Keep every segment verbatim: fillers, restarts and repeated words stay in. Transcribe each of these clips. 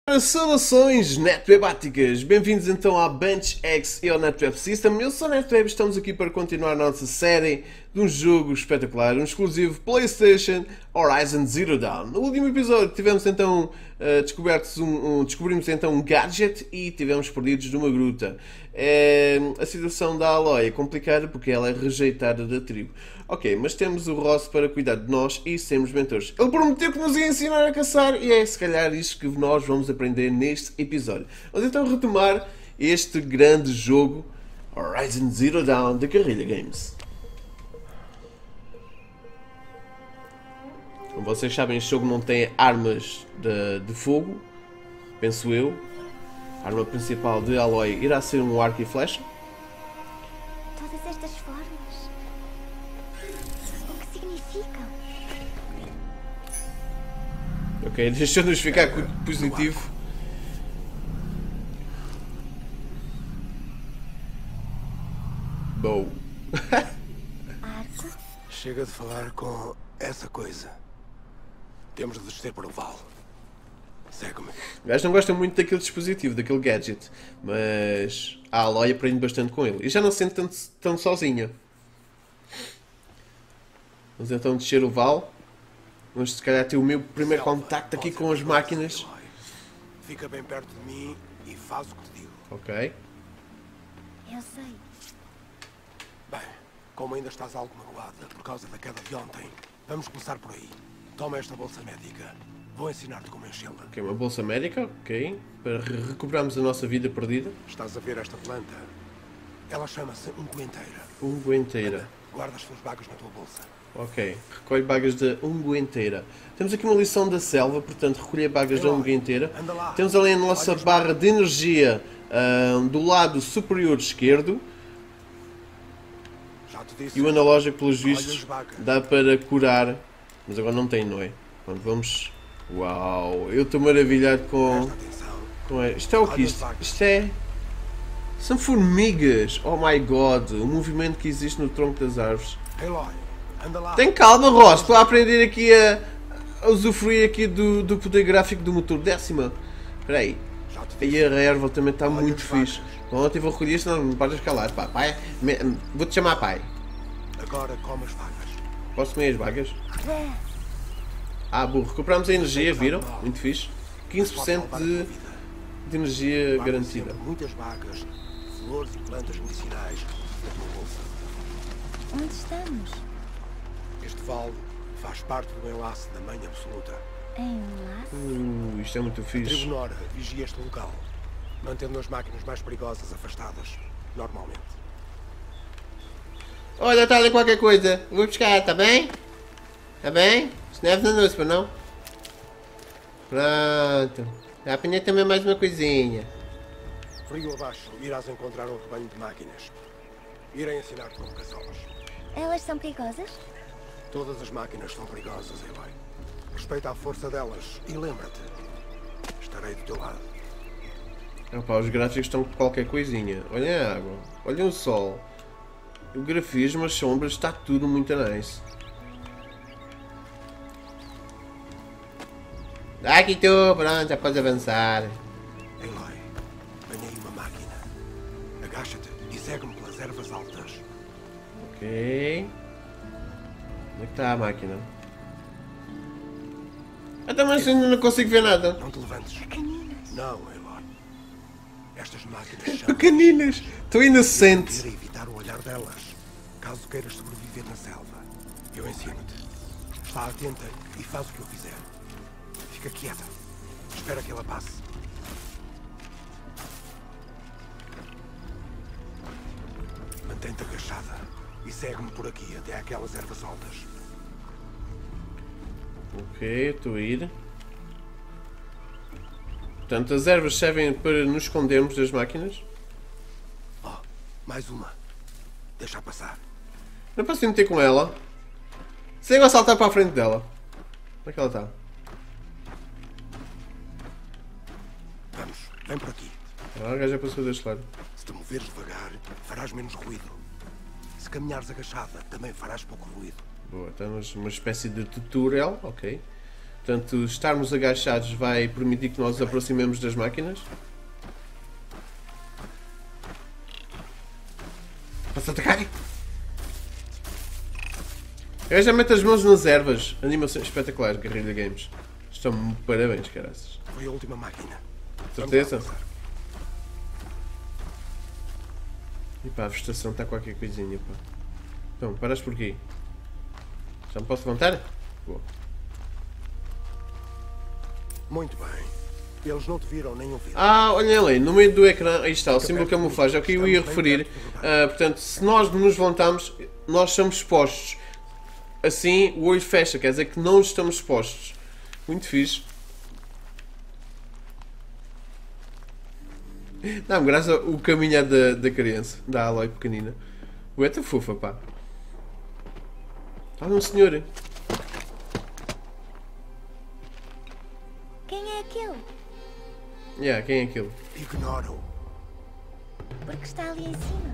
Saudações netwebáticas, bem-vindos então à BenchX e ao NetWeb System. Eu sou o NetWeb e estamos aqui para continuar a nossa série de um jogo espetacular, um exclusivo PlayStation, Horizon Zero Dawn. No último episódio tivemos então uh, descobertos um, um, descobrimos então um gadget e tivemos perdidos numa gruta. É, a situação da Aloy é complicada porque ela é rejeitada da tribo. Ok, mas temos o Ross para cuidar de nós e sermos mentores. Ele prometeu que nos ia ensinar a caçar e é se calhar isto que nós vamos aprender neste episódio. Vamos então retomar este grande jogo Horizon Zero Dawn da Guerrilla Games. Como vocês sabem, este jogo não tem armas de, de fogo, penso eu. A arma principal de Aloy irá ser um arco e flecha. Todas estas formas, o que significam? Ok, deixa-nos ficar positivo. Bow. Arco? Chega de falar com essa coisa. Temos de descer para o vale. Segue-me. O gajo não gosta muito daquele dispositivo, daquele gadget, mas a Aloy aprende bastante com ele. E já não se sente tanto, tão sozinha. Vamos então descer o vale. Vamos se calhar ter o meu primeiro contacto aqui com as máquinas. Fica bem perto de mim e faz o que te digo. Ok. Eu sei. Bem, como ainda estás algo magoada por causa da queda de ontem, vamos começar por aí. Toma esta bolsa médica. Vou ensinar-te como enchê-la. Ok, uma bolsa médica, ok. Para re recuperarmos a nossa vida perdida. Estás a ver esta planta? Ela chama-se unguenteira. Unguenteira. Guarda as suas bagas na tua bolsa. Ok, recolhe bagas da unguenteira. Temos aqui uma lição da selva, portanto, recolher bagas da unguenteira. Temos ali a nossa barra de energia uh, do lado superior esquerdo. Já te disse. E o analógico, pelos vistos, dá para curar. Mas agora não tem, não é? Pronto, vamos... Uau, eu estou maravilhado com... com... Isto é o que isto? Isto é... São formigas! Oh my god! O movimento que existe no tronco das árvores. Aloy, anda lá. Tem calma, Ross! Estou a aprender aqui a... a usufruir aqui do, do poder gráfico do motor. Décima! Espera aí. E a erva também está muito fixe. Pronto, eu vou recolher isto, não me podes calar. Pá, pai, vou-te chamar pai. Agora come as vagas. Posso comer as vagas? Ah, burro, recuperamos a energia, viram? Muito fixe. quinze por cento de, de energia garantida. Muitas vagas, flores e plantas medicinais na tua bolsa. Onde estamos? Este vale faz parte do enlace da Mãe Absoluta. Em um laço? Uh, isto é muito A fixe. tribo Nora vigia este local, mantendo as máquinas mais perigosas afastadas, normalmente. Olha, está ali qualquer coisa. Vou buscar, está bem? Está bem? Isto não é venenoso, para não? Pronto. Já apanhei também mais uma coisinha. Frio abaixo, irás encontrar um rebanho de máquinas. Irei ensinar-te como caçá-las. Elas são perigosas? Todas as máquinas são perigosas, Aloy. Respeita a força delas e lembra-te, estarei do teu lado. Opa, os gráficos estão com qualquer coisinha. Olhem a água. Olhem o sol. O grafismo, as sombras, está tudo muito nice. Aqui estou, pronto, já podes avançar. Aloy, venha aí uma máquina. Agacha-te e segue-me pelas ervas altas. Ok. Onde é que está a máquina? Até mais ainda não consigo ver nada. Não te levantes. Pequeninas. Não, Aloy. Estas máquinas são... Pequeninas. Estou inocente. Para evitar o olhar delas, caso queiras sobreviver na selva. Eu ensino-te. Está atenta e faz o que eu fizer. Fica quieta. Espera que ela passe. Mantém-te agachada e segue-me por aqui até aquelas ervas altas. Ok, estou a ir. Portanto, as ervas servem para nos escondermos das máquinas. Oh, mais uma. Deixa passar. Não posso me meter com ela. Se eu saltar para a frente dela. Como é que ela está? Vamos, vem por aqui. Ah, a gaja passou deste lado. Se te moveres devagar, farás menos ruído. Se caminhares agachada, também farás pouco ruído. Boa, temos uma espécie de tutorial, ok. Portanto, estarmos agachados vai permitir que nós nos aproximemos das máquinas. Posso atacar? Eu já meto as mãos nas ervas. Animações espetaculares, Guerrilla Games. Estão parabéns, caraças. Foi a última máquina. Certeza? E pá, a vegetação está qualquer coisinha, pá. Então, paras por aqui. Já me posso levantar? Boa. Muito bem. Eles não te viram nem ouviram. Ah, olhem ali, no meio do ecrã, aí está, o símbolo de camuflagem, é o que eu ia referir. Uh, portanto, se nós nos levantamos, nós somos expostos. Assim, o olho fecha, quer dizer que não estamos expostos. Muito fixe. Dá-me graça o caminhar da, da criança, da Aloy pequenina. Ué, tá fofa, pá. Olha um senhor. Quem é aquele? Yeah, quem é aquele? Ignora-o. Porque está ali em cima.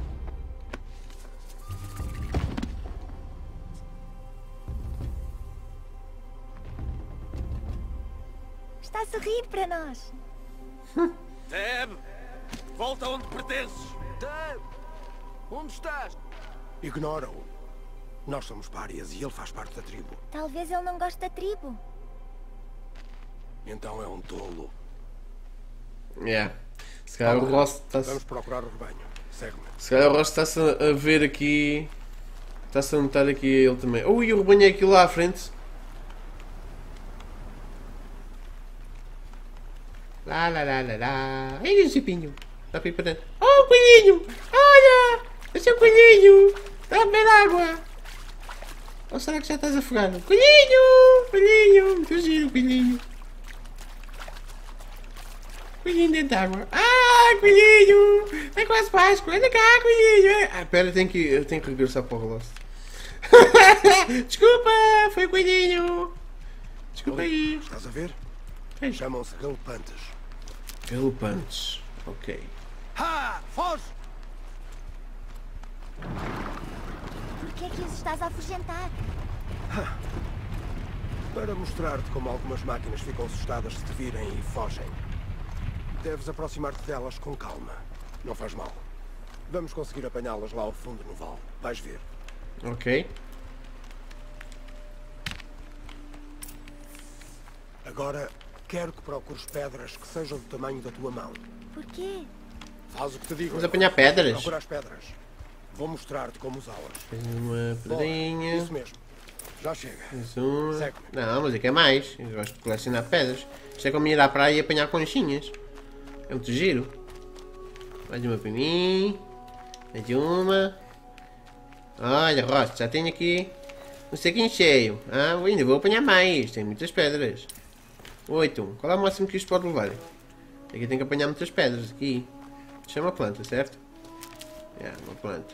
Está a sorrir para nós. Deb! Volta onde pertences! Deb! Onde estás? Ignora-o. Nós somos párias e ele faz parte da tribo. Talvez ele não goste da tribo. Então é um tolo. Yeah. Se calhar o Ross está-se. Vamos procurar o rebanho. Segue-me. Se calhar o Ross está-se a ver aqui. Está-se a notar aqui ele também. Ui, o rebanho é aquilo lá à frente. Lá, lá, lá, lá, lá. Ai, o cipinho. Está para ir para dentro. Oh, coelhinho! Olha! O seu coelhinho! Está a beber água! Ou será que já estás afogado? Coelhinho! Coelhinho! Muito giro, coelhinho! Coelhinho dentro de água. Ah, coelhinho! Está quase Páscoa! Anda cá, coelhinho! Ah, pera, tenho que, eu tenho que regressar para o Lost. Desculpa! Foi o coelhinho! Desculpa aí! Estás a ver? Ei. Chamam-se galopantes. Galopantes. Ok. Ha! Foge! Por que é que os estás a afugentar? Para mostrar-te como algumas máquinas ficam assustadas se te virem e fogem. Deves aproximar-te delas com calma. Não faz mal. Vamos conseguir apanhá-las lá ao fundo no vale. Vais ver. Ok. Agora, quero que procures pedras que sejam do tamanho da tua mão. Porquê? Faz o que te digo. Vamos apanhar pedras? Procura as pedras. Vou mostrar-te como usá-las. Tenho uma Boa, pedrinha. isso mesmo. Já chega. Mais uma. Segue-me. Não, mas é que é mais. Eu gosto de colecionar pedras. Isto é como ir à praia e apanhar conchinhas. É muito giro. Mais uma para mim. Mais uma. Olha, Ross, já tenho aqui um saquinho cheio. Ah, ainda vou apanhar mais. Tem muitas pedras. Oito. Qual é o máximo que isto pode levar? Aqui tem que apanhar muitas pedras. Aqui. Isto é uma planta, certo? É, uma planta.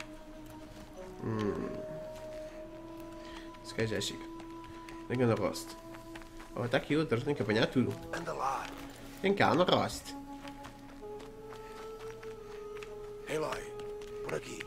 Hum. Esse cara já chega. Vem cá no rosto. Oh, está aqui outra. Tem que apanhar tudo. Anda lá. Vem cá no rosto. Aloy, por aqui.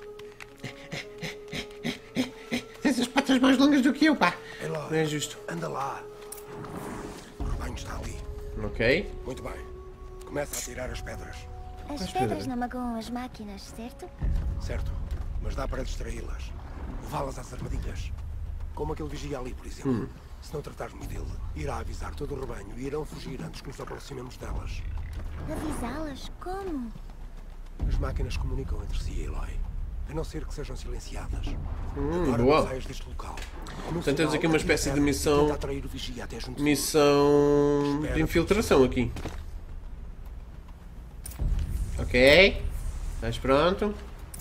Tens as patas mais longas do que eu, pá. Aloy, Não é justo. anda lá. O rebanho está ali. Ok. Muito bem. Começa a tirar as pedras. As Quais pedras pedras? não magoam as máquinas, certo? Certo. Mas dá para distraí-las. Levá-las às armadilhas. Como aquele vigia ali, por exemplo. Hum. Se não tratarmos dele, irá avisar todo o rebanho e irão fugir antes que nos aproximemos delas. Avisá-las? Como? As máquinas comunicam entre si, Aloy. A não ser que sejam silenciadas. Hum, Agora boa. não saias deste local. Como Portanto, temos aqui uma sinal, espécie de atira missão- e tenta atrair o vigia até junto de ti. Missão de infiltração aqui. Ok. Estás pronto?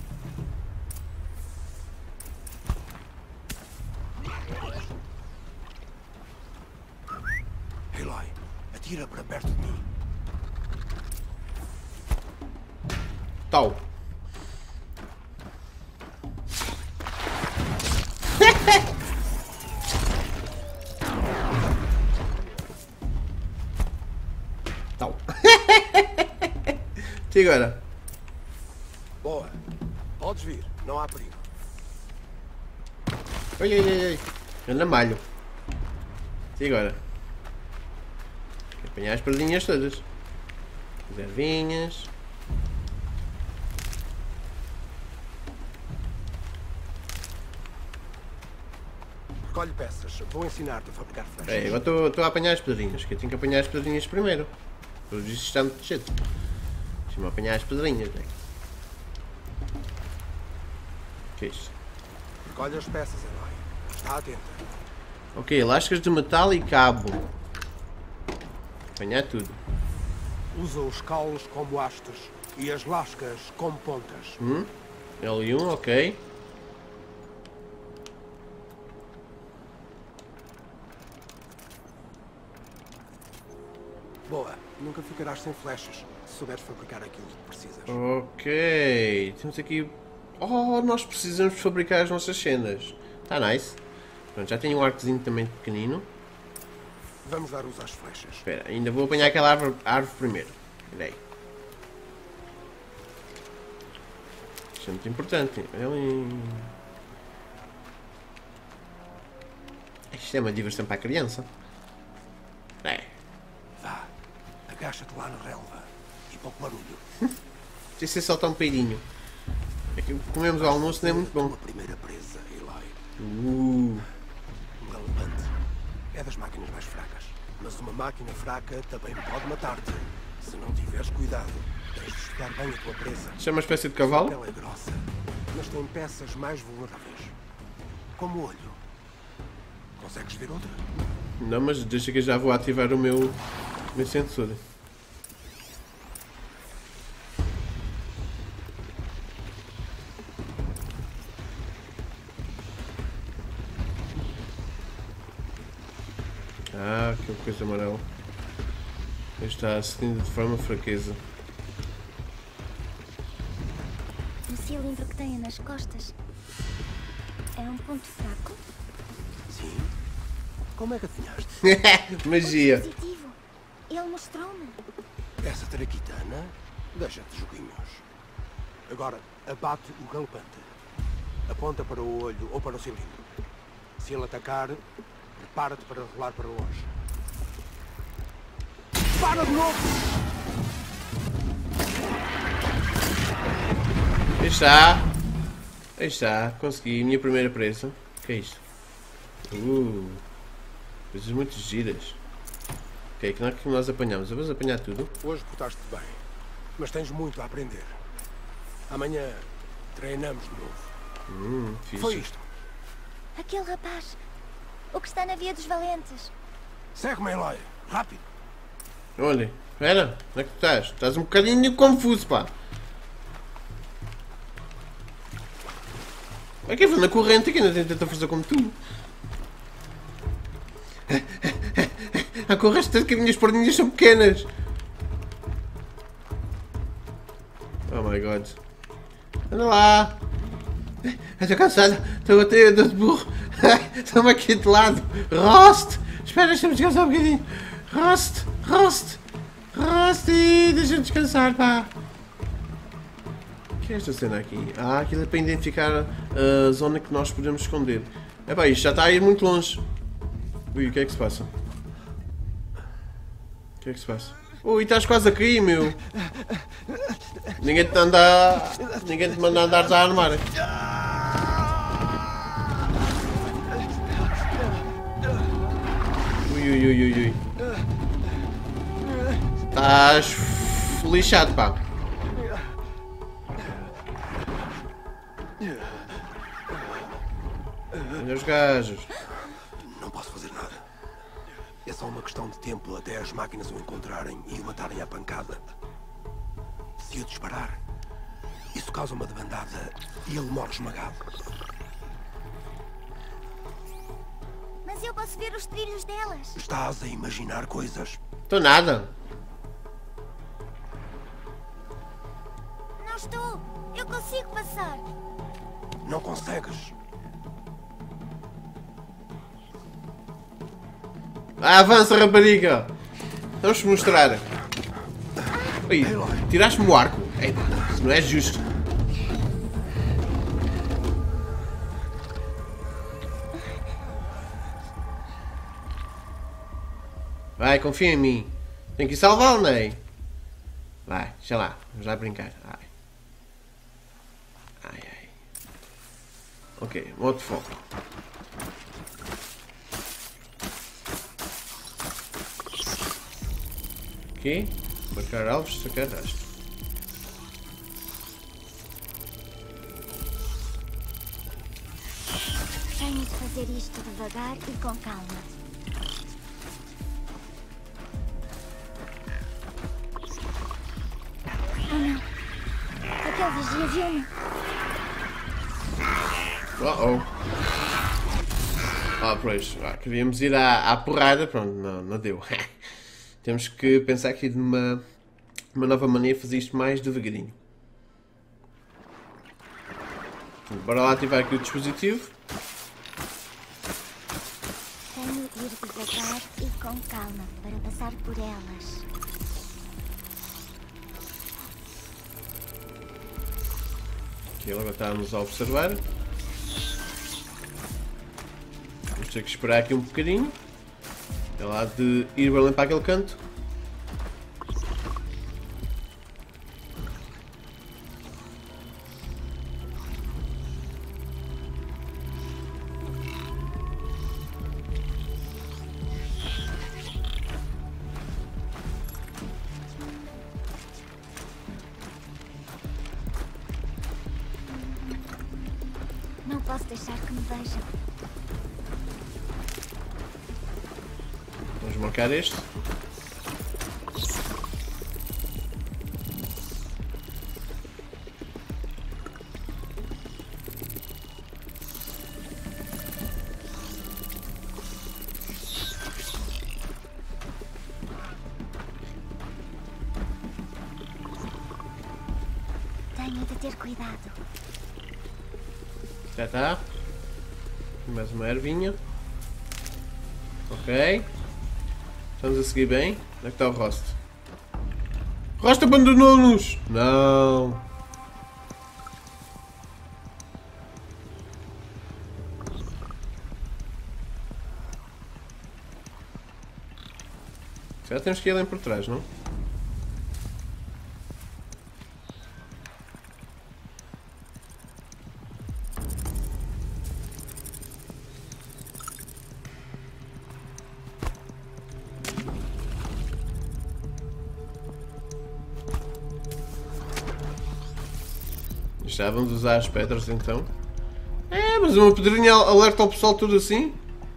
Aloy, atira para perto de mim. Tal. Tal. E agora? Boa. Podes vir. Não há perigo. Oi, oi, oi, oi. Anda malho. E agora? Apanhar as pedrinhas todas. As ervinhas. Recolhe peças. Vou ensinar-te a fabricar flechas. É, agora estou a apanhar as pedrinhas, que eu tenho que apanhar as pedrinhas primeiro. Por isso está muito cheio. Deixa-me apanhar as pedrinhas, né? O que é isto? Recolhe as peças, Eloy. Está atenta. Ok, lascas de metal e cabo. Apanhar tudo. Usa os caules como hastes e as lascas como pontas. Hum? L um, ok. Boa. Nunca ficarás sem flechas se souberes fabricar aquilo que precisas. Ok. Temos aqui... Oh, nós precisamos fabricar as nossas cenas. Está nice. Pronto, já tenho um arcozinho também pequenino. Vamos dar uso às flechas. Espera, ainda vou apanhar aquela árvore, árvore primeiro. Espera aí. Isto é muito importante. Isto é uma diversão para a criança. É. Vá. Agacha-te lá na relva e para o barulho. Deixa ser soltar um peidinho. É que comemos o almoço não é muito bom. A primeira presa, Eloy. Uh. Um galopante. É das máquinas mais fracas. Mas uma máquina fraca também pode matar-te. Se não tiveres cuidado, tens de estudar bem a tua presa. Isto é uma espécie de A cavalo? pele é grossa, mas tem peças mais vulneráveis. Como o olho. Consegues ver outra? Não, mas deixa que eu já vou ativar o meu, o meu sensor. Ah, que coisa amarela. Está acendendo de forma fraqueza. O cilindro que tem nas costas é um ponto fraco? Sim. Como é que adivinhaste? Magia. Um dispositivo. Ele mostrou-me. Essa traquitana deixa-te joguinhos. Agora, abate o galopante. Aponta para o olho ou para o cilindro. Se ele atacar, prepara-te para rolar para longe. Para de novo! Aí está. Aí está. Consegui. Minha primeira presa. O que é isto? Uh. Coisas muito giras. Ok, que nós, que nós apanhamos? Vamos apanhar tudo. Hoje portaste-te bem, mas tens muito a aprender. Amanhã treinamos de novo. Hum, fixe. Foi isto. Aquele rapaz. O que está na Via dos Valentes. Segue-me, Eloy. Rápido. Olha, espera, onde é que tu estás? Estás um bocadinho confuso, pá. É que eu vou na corrente que ainda tem tanta força como tu. A corrente tanto que as minhas perninhas são pequenas. Oh my god. Anda lá. Estou cansado. Estou a ter dor de burro. Estou-me aqui de lado. Rost. Espera, deixa-me descansar um bocadinho. Rost. Rost. Rost. Deixa-me descansar, pá. O que é esta cena aqui? Ah, aquilo é para identificar a zona que nós podemos esconder. Epá, isto já está a ir muito longe. Ui, o que é que se passa? O que é que se passa? Ui, estás quase a cair, meu. Ninguém te anda... Ninguém te manda andar a armar. Ui, ui, ui, ui, ui. Estás lixado, pá. Olha os gajos. Não posso fazer nada. É só uma questão de tempo até as máquinas o encontrarem e o matarem à pancada. Se o disparar, isso causa uma debandada e ele morre esmagado. Mas eu posso ver os trilhos delas. Estás a imaginar coisas. Estou nada. Não estou. Eu consigo passar. Não consegues. Ah, avança, rapariga. Vamos mostrar. Ui, tiraste-me o arco. Ei, isso não é justo. Vai, confia em mim. Tem que ir salvá-lo, não é? Vai, deixa lá. Vamos lá brincar. Ai. Ai, ai. Ok, modo foco. Aqui. Marcar alvos, sacar rastro. Tenho de fazer isto devagar e com calma. Oh não! Aquele vigia viu-me! Uh oh! Ah, pois, ah, queríamos ir à, à porrada, pronto, não, não deu. Temos que pensar aqui numa uma nova maneira de fazer isto mais devagarinho. Bora lá ativar aqui o dispositivo. Tenho de ir devagar e com calma para passar por elas. Aqui ela está-nos a observar. Vamos ter que esperar aqui um bocadinho. Ela há de ir bem para aquele canto. Não posso deixar que me vejam. Vamos marcar este. Tenho de ter cuidado. Já está. Mais uma ervinha. Ok. Estamos a seguir bem. Onde é que está o Rost? Rost abandonou-nos! Não! Já temos que ir além por trás, não? Já vamos usar as pedras então. É, mas uma pedrinha alerta ao pessoal tudo assim?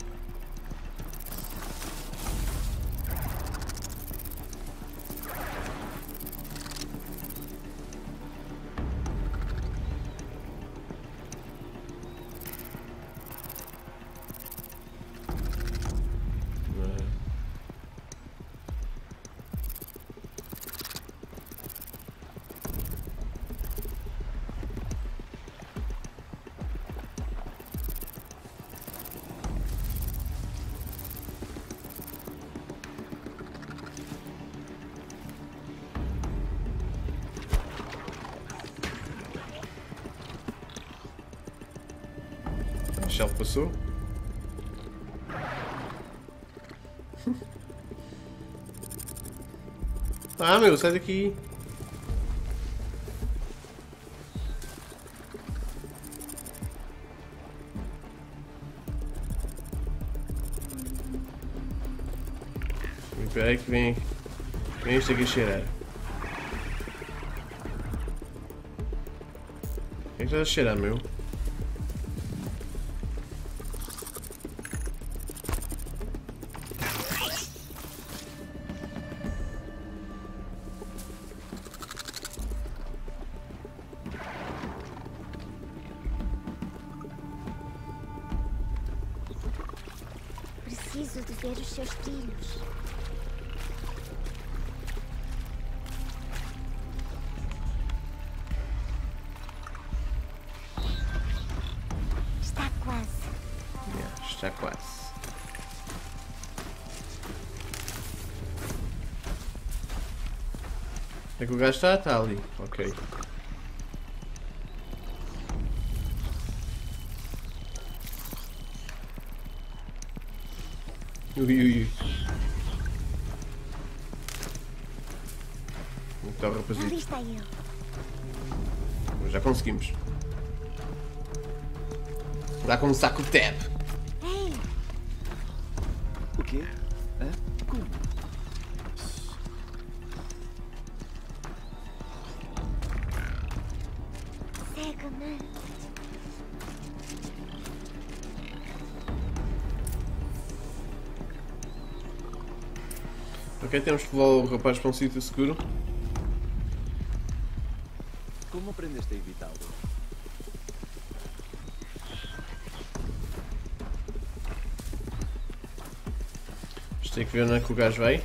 Já passou? Ah, meu, sai daqui. Espera aí que vem, vem isto aqui cheirar. O que é que está a cheirar, meu? Preciso de ver os seus trilhos. Está quase. Yeah, está quase. É que o gajo está? Está ali. Ok. Ui, ui, ui. está o Ali rapazito. está ele. Já conseguimos. Dá como saco o tab. Ei, O quê? Hã? Como? cega-me. Ok, temos que levar o rapaz para um sítio seguro. Como aprendeste a evitá-lo? Isto tem que ver onde é que o gajo vai.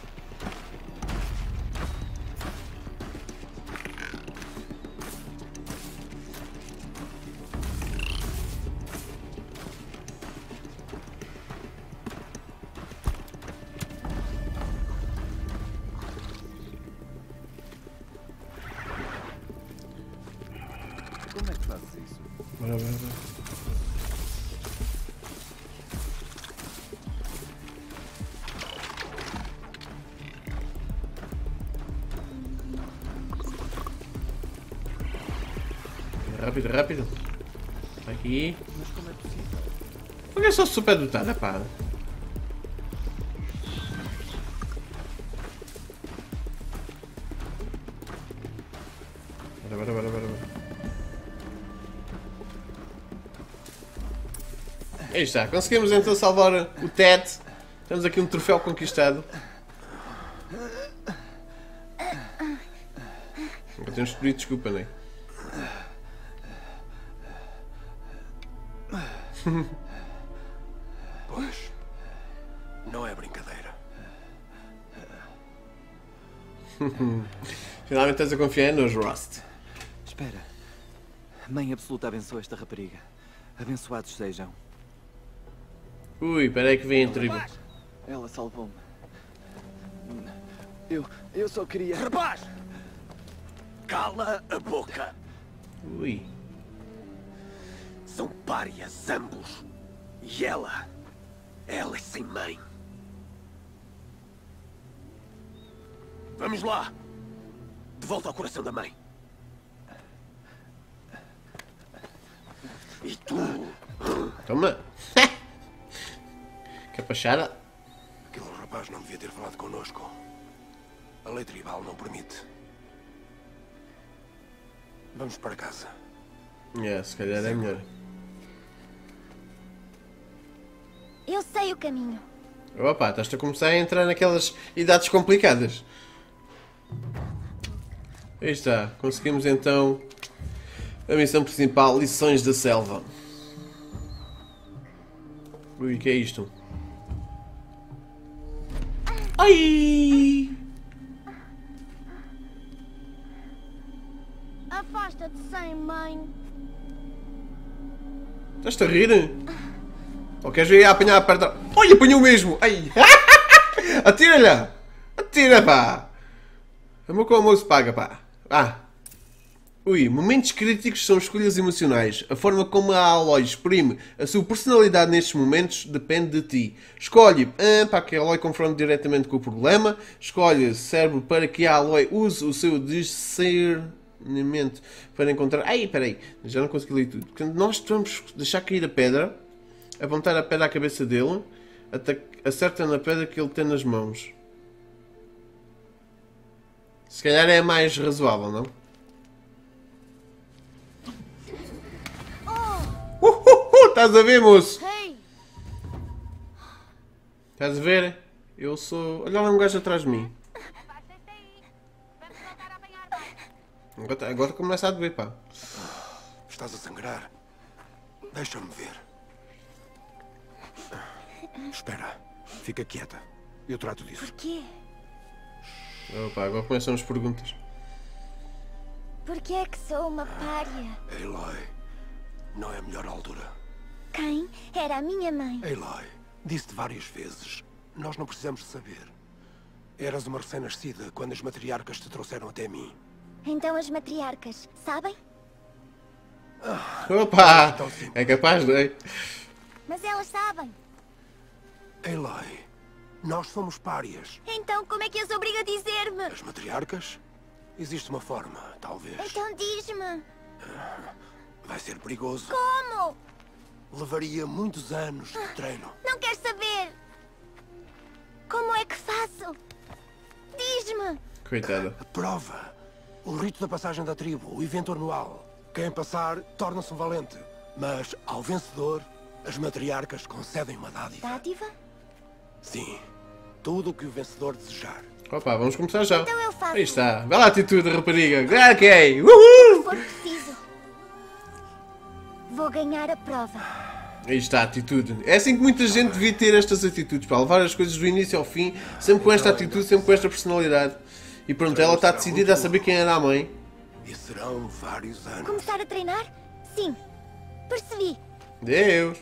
Como é que fazes isso? Bora, bora, bora. Rápido, rápido. Aqui. Mas como é possível? Porque eu sou super dotada, pá. Bora, bora, bora, bora, bora. Aí está, conseguimos então salvar o Ted. Temos aqui um troféu conquistado. Nunca temos pedido desculpa, nem. Pois. Não é brincadeira. Finalmente estás a confiar nos Rust. Espera. Mãe Absoluta abençoa esta rapariga. Abençoados sejam. Ui, peraí que vem em tribo. Ela salvou-me. Eu, eu só queria... Rapaz! Cala a boca! Ui. São párias ambos. E ela... Ela é sem mãe. Vamos lá! De volta ao coração da mãe. E tu? Toma. Capachada. Aquele rapaz não devia ter falado connosco. A lei tribal não permite. Vamos para casa. É, se calhar é melhor. Eu sei o caminho. Opa, estás a começar a entrar naquelas idades complicadas. Aí está, conseguimos então a missão principal, Lições da Selva. Ui, que é isto? Ai! Afasta-te sem mãe. Estás-te a rir? Ou queres ir a apanhar a perto? Olha, apanhou mesmo! Ai! Atira-lhe! Atira, pá! Amor com amor se paga, pá! Ah! Ui, momentos críticos são escolhas emocionais. A forma como a Aloy exprime a sua personalidade nestes momentos depende de ti. Escolhe ah, para que a Aloy confronte diretamente com o problema. Escolhe serve para que a Aloy use o seu discernimento para encontrar... Ai, peraí, já não consegui ler tudo. Portanto, nós vamos deixar cair a pedra, apontar a pedra à cabeça dele, acerta na pedra que ele tem nas mãos. Se calhar é mais razoável, não? Uhuhu, estás a ver, moço? Ei, Estás a ver? Eu sou... Olha lá um gajo atrás de mim. Agora, tá- agora começa a doer, pá. Estás a sangrar? Deixa-me ver. Espera. Fica quieta. Eu trato disso. por quê? Opa, agora começam as perguntas. Por que é que sou uma pária? Aloy, não é a melhor altura. Quem era a minha mãe? Aloy, disse-te várias vezes. Nós não precisamos de saber. Eras uma recém-nascida quando as matriarcas te trouxeram até mim. Então as matriarcas, sabem? Opa! É capaz de... Mas elas sabem. Aloy, nós somos párias. Então como é que as obriga a dizer-me? As matriarcas? Existe uma forma, talvez. Então diz-me. Vai ser perigoso. Como? Levaria muitos anos de treino. Não quero saber. Como é que faço? Diz-me. Coitada. A prova. O rito da passagem da tribo, o evento anual. Quem passar torna-se um valente. Mas ao vencedor, as matriarcas concedem uma dádiva. Dádiva? Sim. Tudo o que o vencedor desejar. Opa, vamos começar já. Então eu faço. Aí está. Vai lá, atitude, rapariga. Ok. Uhul! Se for preciso. Vou ganhar a prova. Aí está, atitude. É assim que muita gente devia ter estas atitudes, para levar as coisas do início ao fim, sempre com esta atitude, sempre com esta personalidade. E pronto, ela está decidida a saber quem era a mãe. E serão vários anos. Começar a treinar? Sim. Percebi. Deus!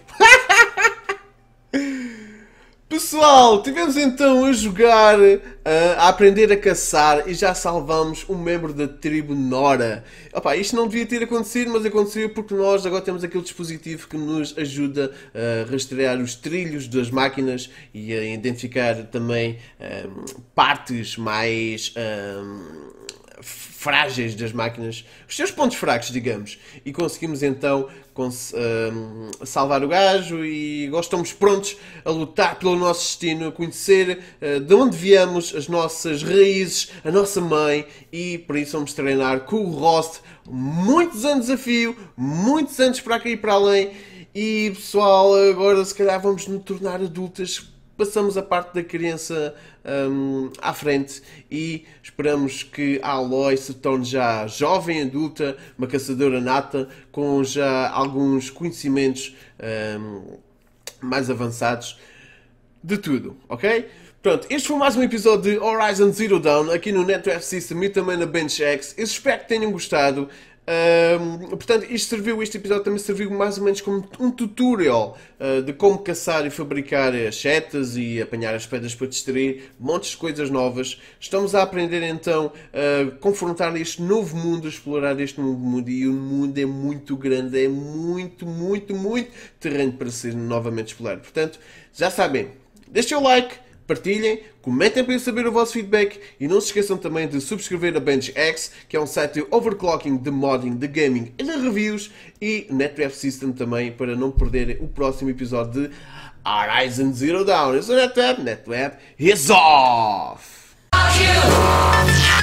Pessoal, tivemos então a jogar, a aprender a caçar e já salvamos um membro da tribo Nora. Opa, isto não devia ter acontecido, mas aconteceu porque nós agora temos aquele dispositivo que nos ajuda a rastrear os trilhos das máquinas e a identificar também um, partes mais um, frágeis das máquinas, os seus pontos fracos, digamos. E conseguimos então cons um, salvar o gajo e agora estamos prontos a lutar pelo nosso destino, a conhecer uh, de onde viemos, as nossas raízes, a nossa mãe, e por isso vamos treinar com o Rost. Muitos anos de desafio, muitos anos para aqui e para além. E pessoal, agora se calhar vamos nos tornar adultas. Passamos a parte da criança um, à frente e esperamos que a Aloy se torne já jovem adulta, uma caçadora nata, com já alguns conhecimentos um, mais avançados de tudo, ok? Pronto, este foi mais um episódio de Horizon Zero Dawn aqui no NetWeb System e também na BenchX. Eu espero que tenham gostado. Um, portanto, isto serviu, este episódio também serviu mais ou menos como um tutorial uh, de como caçar e fabricar as setas e apanhar as pedras para destruir, montes de coisas novas. Estamos a aprender então a confrontar este novo mundo, a explorar este novo mundo, e o mundo é muito grande, é muito, muito, muito terreno para ser novamente explorado. Portanto, já sabem, deixem o like, partilhem, comentem para eu saber o vosso feedback e não se esqueçam também de subscrever a BenchX, que é um site de overclocking, de modding, de gaming e de reviews, e NetWeb System também, para não perderem o próximo episódio de Horizon Zero Dawn. Eu sou o NetWeb, NetWeb is off!